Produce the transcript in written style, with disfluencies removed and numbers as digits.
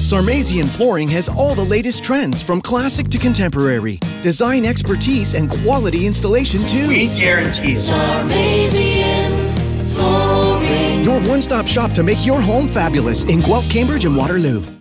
Sarmazian flooring has all the latest trends from classic to contemporary. Design expertise and quality installation too. We guarantee it. Sarmazian flooring. Your one-stop shop to make your home fabulous in Guelph, Cambridge, and Waterloo.